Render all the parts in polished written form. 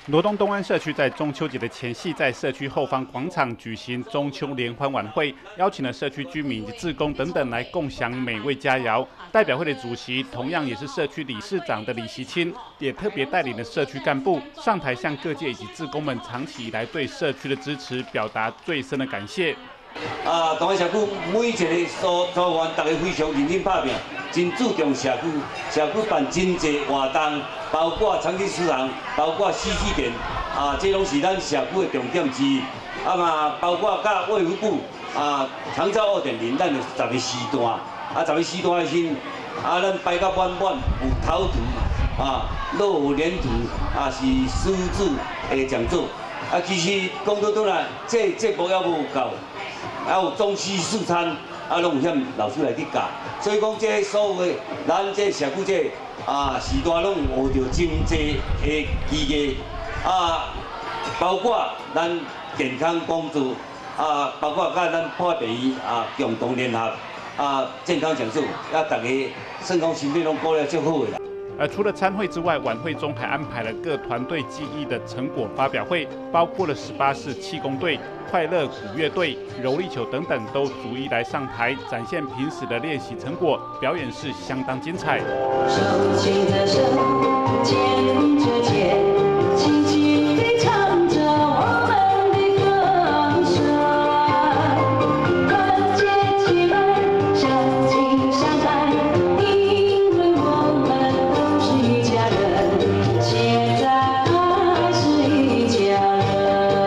罗东东安社区在中秋节的前夕，在社区后方广场举行中秋联欢晚会，邀请了社区居民以及志工等等来共享美味佳肴。代表会的主席同样也是社区理事长的李习清，也特别带领了社区干部上台，向各界以及志工们长期以来对社区的支持表达最深的感谢。 东安社区每一个组员，大家非常认真打拼，真注重社区。社区办真侪活动，包括长期食堂，包括戏剧店，这拢是咱社区的重点之一。嘛，包括甲卫福部长照2.0，咱有10个时段，10个时段的时，咱摆到满满，有头图落连图是师资的讲座。其实讲到倒来，这节目还无够。还有中西四餐，拢有向老师来去教，所以讲这所有的咱这社区这时段拢学到真济的技艺包括咱健康工作包括甲咱破病共同联合健康讲座，大家算讲身体拢过了足好的啦。 而除了参会之外，晚会中还安排了各团队技艺的成果发表会，包括了18式气功队、快乐鼓乐队、柔力球等等，都逐一来上台展现平时的练习成果，表演是相当精彩。 手牵着手，肩着肩，轻轻地唱着我们的歌声，团结起来，相亲相爱，因为我们都是一家人，现在还是一家人。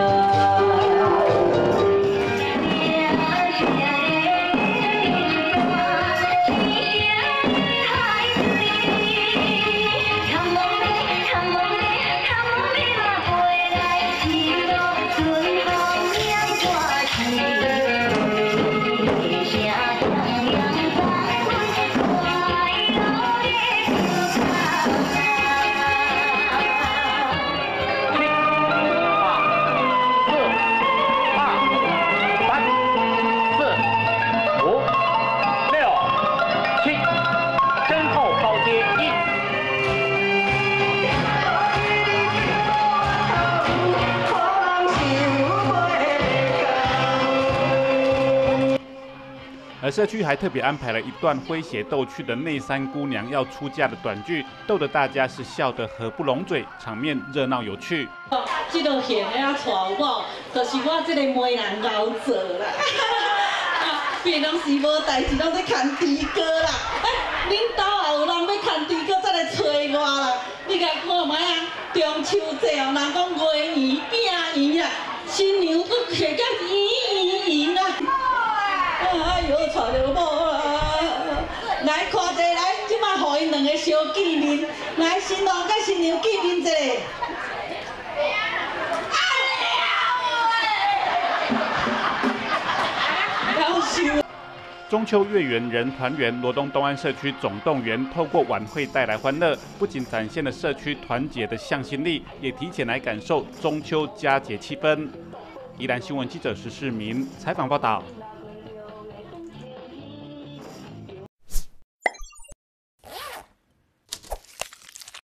而社区还特别安排了一段诙谐逗趣的内山姑娘要出嫁的短剧，逗得大家是笑得合不拢嘴，场面热闹有趣。 这个现的带我，就是我这个媒人熬做啦。平常时无代志，拢在看猪哥啦。恁兜也有人要看猪哥，再来找我啦。你甲看卖啊，中秋节哦，人讲月圆饼圆啊，新娘佫下甲圆圆啊。哎呦，娶着某啦！来看者来，即摆互因两个相见面，来新郎甲新娘见面一下。 中秋月圆人团圆，罗东东安社区总动员透过晚会带来欢乐，不仅展现了社区团结的向心力，也提前来感受中秋佳节气氛。宜兰新闻记者石世明采访报道。